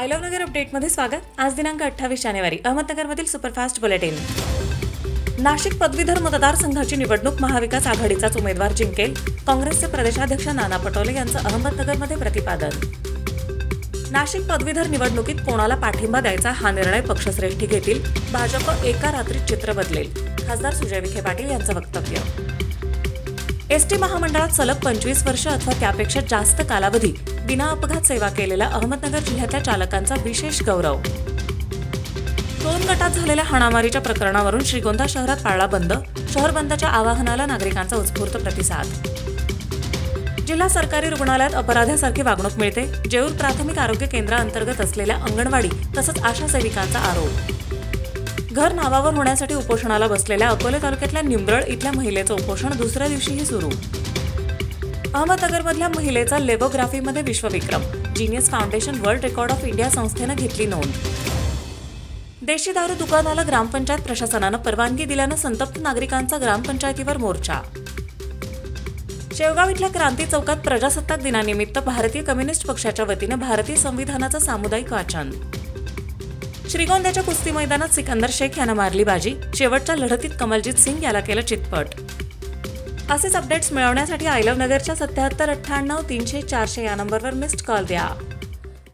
I love नगर अपडेटमध्ये स्वागत। आज दिनांक 28 जानेवारी अहमदनगरमधील सुपरफास्ट बुलेटिन। नाशिक पदवीधर मतदारसंघाची निवडणूक महाविकास आघाडीचाच उमेदवार जिंकेल, काँग्रेसचे प्रदेशाध्यक्ष नाना पटोले यांचं अहमदनगरमध्ये प्रतिपादन। नाशिक पदवीधर निवडणुकीत कोणाला पाठिंबा द्यायचा हा निर्णय पक्षश्रेष्ठी घेतील, भाजप एका रात्रीत चित्र बदलेल, खासदार सुजय विखे पाटील यांचं वक्तव्य। एसटी महामंडळात सलग 25 वर्ष अथवा त्यापेक्षा जास्त कालावधी विना अपघात सेवा केलेल्या अहमदनगर जिल्ह्यातल्या चालकांचा विशेष गौरव। 2 गटात झालेल्या हाणामारीच्या प्रकरणावरून श्रीगोंदा शहरात पाळला बंद, शहर बंदच्या आवाहनाला नागरिकांचा उत्स्फूर्त प्रतिसाद। जिल्हा सरकारी रुग्णालयात अपराध्यासारखी वागणूक मिळते, जेऊर प्राथमिक आरोग्य केंद्राअंतर्गत असलेल्या अंगणवाडी तसंच आशा सेविकांचा आरोप। घर नावावर होण्यासाठी उपोषणाला बसलेल्या अकोले तालुक्यातल्या निंब्रळ इथल्या महिलेचं उपोषण दुसऱ्या दिवशीही सुरू। अहमदनगरमधल्या महिलेचा लेबोग्राफीमध्ये विश्वविक्रम, genius foundation world record of India संस्थेनं घेतली नोंद। देशी दारू दुकानाला ग्रामपंचायत प्रशासनानं परवानगी दिल्यानं संतप्त नागरिकांचा ग्रामपंचायतीवर मोर्चा। शेवगाव इथल्या क्रांती चौकात प्रजासत्ताक दिनानिमित्त भारतीय कम्युनिस्ट पक्षाच्या वतीनं भारतीय संविधानाचं सामुदायिक वाचन। श्रीगोंद्याच्या कुस्ती मैदानात सिकंदर शेख यानं मारली बाजी, शेवटच्या लढतीत कमलजीत सिंग याला केलं चितपट। असेच अपडेट्स मिळवण्यासाठी आय लव्ह नगरच्या 77 98 300 400 या नंबरवर मिस्ड कॉल द्या।